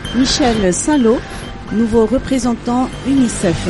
Michel Saint-Lô, nouveau représentant UNICEF.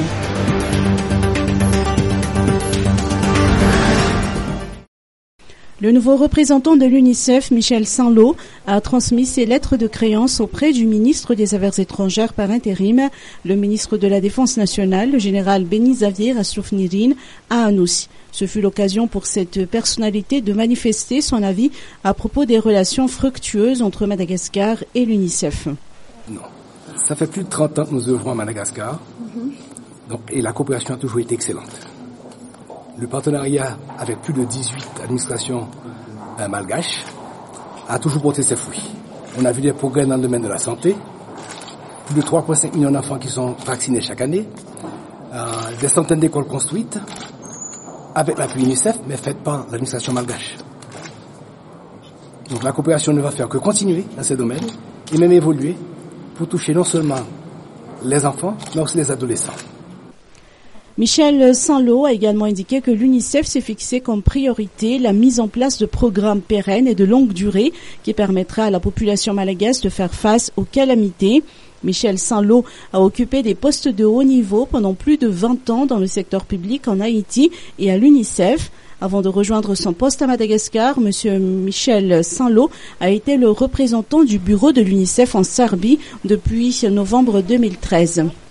Le nouveau représentant de l'UNICEF, Michel Saint-Lô, a transmis ses lettres de créance auprès du ministre des Affaires étrangères par intérim, le ministre de la Défense nationale, le général Béni Xavier Rassouf-Nirine, à Anoussi. Ce fut l'occasion pour cette personnalité de manifester son avis à propos des relations fructueuses entre Madagascar et l'UNICEF. Non. Ça fait plus de 30 ans que nous œuvrons à Madagascar, et la coopération a toujours été excellente. Le partenariat avec plus de 18 administrations malgaches a toujours porté ses fruits. On a vu des progrès dans le domaine de la santé, plus de 3,5 millions d'enfants qui sont vaccinés chaque année, des centaines d'écoles construites, avec l'appui UNICEF, mais faites par l'administration malgache. Donc la coopération ne va faire que continuer dans ces domaines, et même évoluer pour toucher non seulement les enfants, mais aussi les adolescents. Michel Saint-Lô a également indiqué que l'UNICEF s'est fixé comme priorité la mise en place de programmes pérennes et de longue durée qui permettra à la population malgache de faire face aux calamités. Michel Saint-Lô a occupé des postes de haut niveau pendant plus de 20 ans dans le secteur public en Haïti et à l'UNICEF. Avant de rejoindre son poste à Madagascar, M. Michel Saint-Lô a été le représentant du bureau de l'UNICEF en Serbie depuis novembre 2013.